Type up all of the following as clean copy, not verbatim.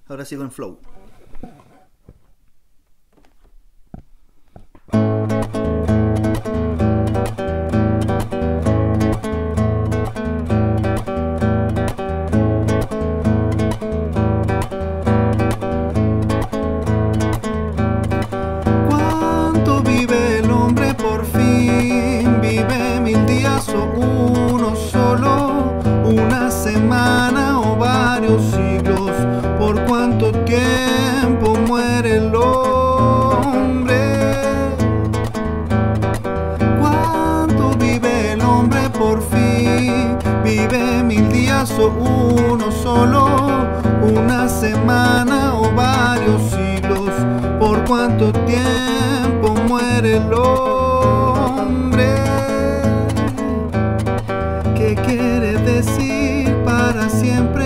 Ahora sigo en flow. ¿Cuánto vive el hombre por fin? ¿Vive 1000 días o uno solo? ¿Una semana o varios siglos? ¿Por cuánto tiempo muere el hombre? ¿Cuánto vive el hombre por fin? ¿Vive 1000 días o uno solo? ¿Una semana o varios siglos? ¿Por cuánto tiempo muere el hombre? ¿Qué quiere decir para siempre?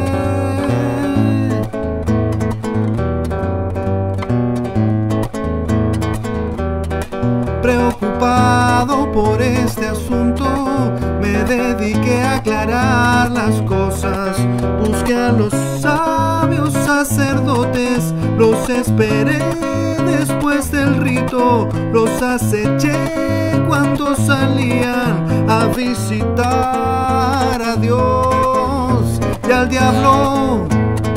Preocupado por este asunto, me dediqué a aclarar las cosas. Busqué a los sabios sacerdotes, los esperé después del rito, los aceché cuando salían a visitar a Dios y al diablo.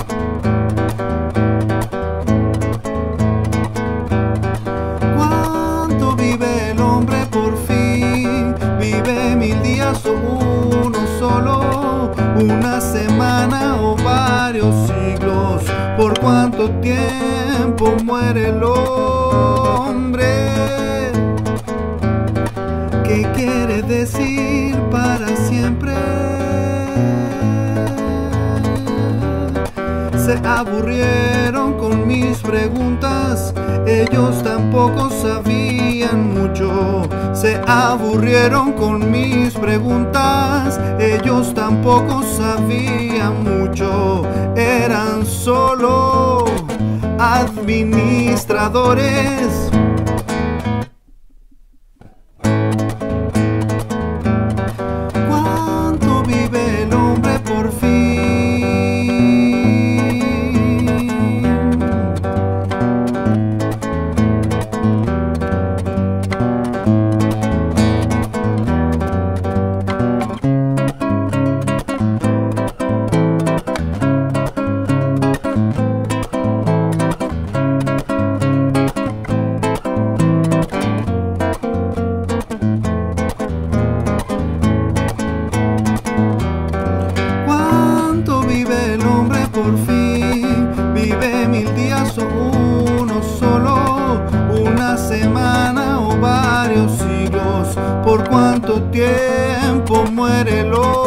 ¿Cuánto vive el hombre por fin? ¿Vive 1000 días o uno solo? ¿Una semana o varios siglos? ¿Por cuánto tiempo muere el hombre? ¿Qué quiere decir para siempre? Se aburrieron con mis preguntas, ellos tampoco sabían mucho. Se aburrieron con mis preguntas, ellos tampoco sabían mucho. Eran solo administradores. ¿Cuánto vive el hombre por fin? ¿Cuánto vive el hombre por fin? ¿Vive 1000 días o uno solo? ¿Una semana o varios siglos? ¿Por cuánto tiempo muere el hombre?